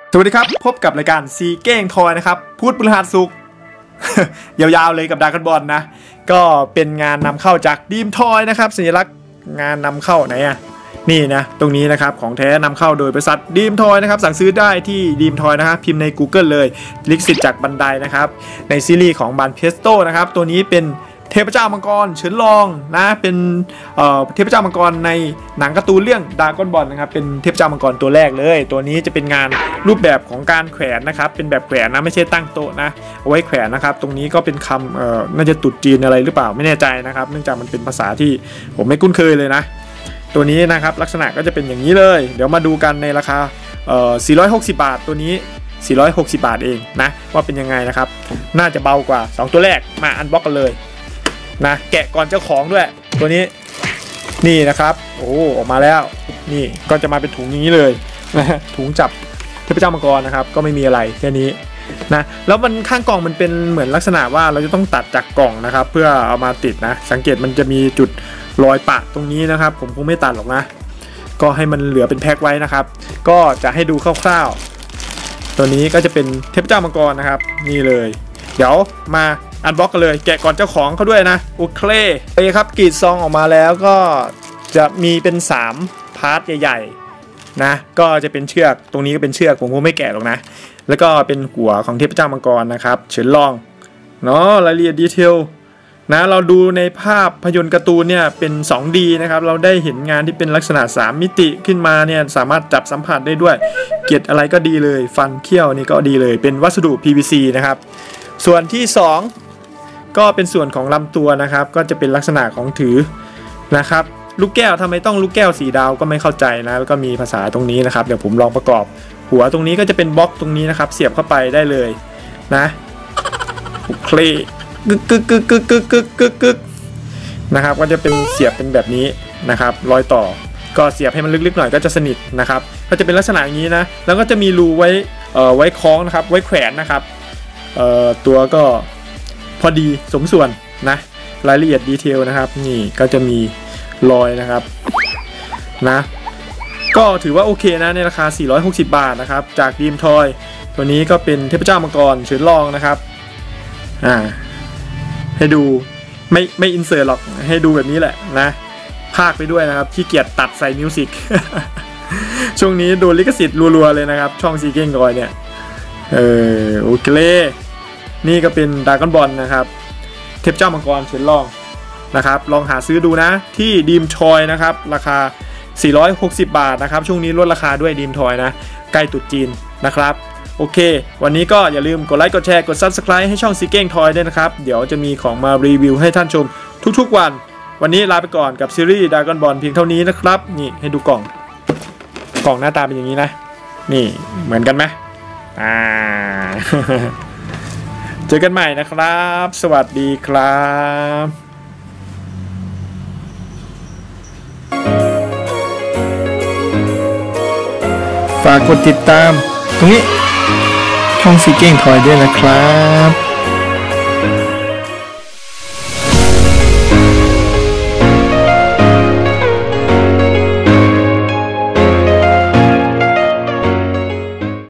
สวัสดีครับพบกับรายการซีเก้งทอยนะครับพูดพฤหัสศุกร์ ยาวๆเลยกับดราก้อนบอลนะก็เป็นงานนำเข้าจากดีมทอยนะครับสัญลักษณ์งานนำเข้าไหนอะนี่นะตรงนี้นะครับของแท้นำเข้าโดยบริษัทดีมทอยนะครับสั่งซื้อได้ที่ดีมทอยนะครับพิมพ์ใน Google เลยลิขสิทธิ์จากบันไดนะครับในซีรีส์ของบันเพสโต้นะครับตัวนี้เป็นเทพเจ้ามังกรเฉินลองนะเป็นเทพเจ้ามังกรในหนังการ์ตูนเรื่องดราก้อนบอลนะครับเป็นเทพเจ้ามังกรตัวแรกเลยตัวนี้จะเป็นงานรูปแบบของการแขวนนะครับเป็นแบบแขวนนะไม่ใช่ตั้งโต๊ะนะเอาไว้แขวนนะครับตรงนี้ก็เป็นคำน่าจะตุดจีนอะไรหรือเปล่าไม่แน่ใจนะครับเนื่องจากมันเป็นภาษาที่ผมไม่คุ้นเคยเลยนะตัวนี้นะครับลักษณะก็จะเป็นอย่างนี้เลยเดี๋ยวมาดูกันในราคา460 บาทตัวนี้460 บาทเองนะว่าเป็นยังไงนะครับน่าจะเบากว่า2ตัวแรกมาอันบ็อกกันเลยนะแกะก่อนเจ้าของด้วยตัวนี้นี่นะครับโอ้ออกมาแล้วนี่ก็จะมาเป็นถุงอย่างนี้เลยนะถุงจับเทพเจ้ามังกรนะครับก็ไม่มีอะไรแค่นี้นะแล้วมันข้างกล่องมันเป็นเหมือนลักษณะว่าเราจะต้องตัดจากกล่องนะครับเพื่อเอามาติดนะสังเกตมันจะมีจุดรอยปะตรงนี้นะครับผมคงไม่ตัดหรอกนะก็ให้มันเหลือเป็นแพ็คไว้นะครับก็จะให้ดูคร่าวๆตัวนี้ก็จะเป็นเทพเจ้ามังกรนะครับนี่เลยเดี๋ยวมาอันบล็อกกันเลยแกะก่อนเจ้าของเขาด้วยนะโอเคครับกรีดซองออกมาแล้วก็จะมีเป็น3พาร์ทใหญ่ๆนะก็จะเป็นเชือกตรงนี้ก็เป็นเชือกผมคงไม่แกะหรอกนะแล้วก็เป็นหัวของเทพเจ้ามังกรนะครับเฉินลองเนาะรายละเอียดดีเทลนะเราดูในภาพยนตร์การ์ตูนเนี่ยเป็น 2D นะครับเราได้เห็นงานที่เป็นลักษณะ3มิติขึ้นมาเนี่ยสามารถจับสัมผัสได้ด้วยเกล็ดอะไรก็ดีเลยฟันเขี้ยวนี่ก็ดีเลยเป็นวัสดุ PVC นะครับส่วนที่2ก็เป็นส่วนของลำตัวนะครับก็จะเป็นลักษณะของถือนะครับลูกแก้วทำไมต้องลูกแก้วสีดาวก็ไม่เข้าใจนะแล้วก็มีภาษาตรงนี้นะครับเดี๋ยวผมลองประกอบหัวตรงนี้ก็จะเป็นบล็อกตรงนี้นะครับเสียบเข้าไปได้เลยนะคลีกึกกึกกึกกึกกึกกึกกึกกึกนะครับก็จะเป็นเสียบเป็นแบบนี้นะครับรอยต่อก็เสียบให้มันลึกๆหน่อยก็จะสนิทนะครับก็จะเป็นลักษณะอย่างนี้นะแล้วก็จะมีรูไว้คล้องนะครับไว้แขวนนะครับตัวก็พอดีสมส่วนนะรายละเอียดดีเทลนะครับนี่ก็จะมีรอยนะครับนะก็ถือว่าโอเคนะในราคา460 บาทนะครับจากดีมทอยตัวนี้ก็เป็นเทพเจ้ามังกรเฉินลองนะครับให้ดูไม่อินเสิร์ตหรอกให้ดูแบบนี้แหละนะพากไปด้วยนะครับขี้เกียจตัดใส่มิวสิก ช่วงนี้โดนลิขสิทธิ์รัวๆเลยนะครับช่องซีเก้งทอยเนี่ยโอเคนี่ก็เป็นดราก้อนบอลนะครับเทพเจ้ามังกรเฉินลองนะครับลองหาซื้อดูนะที่ดีมทอยนะครับราคา460 บาทนะครับช่วงนี้ลดราคาด้วยดีมทอยนะใกล้ตรุษจีนนะครับโอเควันนี้ก็อย่าลืมกดไลค์กดแชร์กด Subscribe ให้ช่องซีเก้งทอยด้วยนะครับเดี๋ยวจะมีของมารีวิวให้ท่านชมทุกๆวันนี้ลาไปก่อนกับซีรีส์ดราก้อนบอลเพียงเท่านี้นะครับนี่ให้ดูกล่องหน้าตาเป็นอย่างนี้นะนี่เหมือนกันไหมเจอกันใหม่นะครับสวัสดีครับฝากกดติดตามตรงนี้ช่องซีเก้งทอยด้วยนะครับ